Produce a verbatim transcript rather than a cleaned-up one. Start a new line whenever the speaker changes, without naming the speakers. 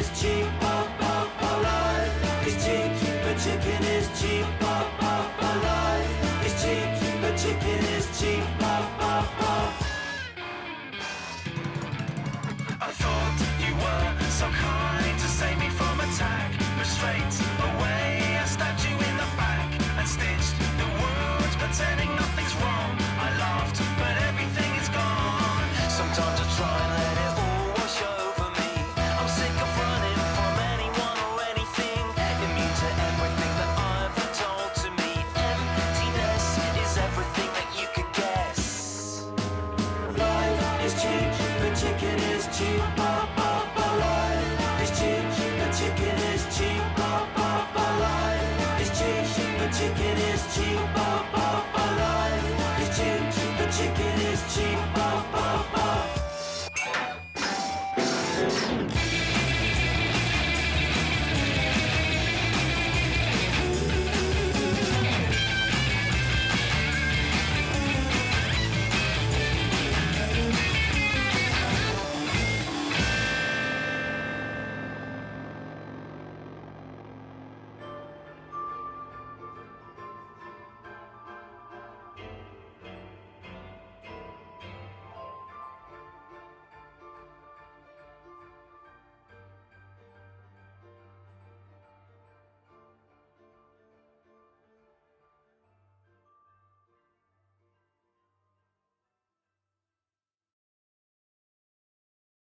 cheap, oh, oh, oh, life is cheap, but chicken is cheap, oh, oh, oh, life is cheap, but chicken is cheap, oh, oh, oh.
I thought you were so kind to save me from attack, but straight away I stabbed you in the back and stitched the wounds, pretending nothing's wrong. I laughed, but everything is gone. Sometimes I try and let it all wash over me. I'm sick of running from anyone or anything, immune to everything that I've been told to me. Emptiness is everything that you could guess.
Life is cheap, but chicken is cheap, oh, oh, oh, life is cheap, but chicken is cheap, oh, oh, oh, life is cheap, but chicken is cheap, oh, oh, oh, life is cheap, but chicken is cheap.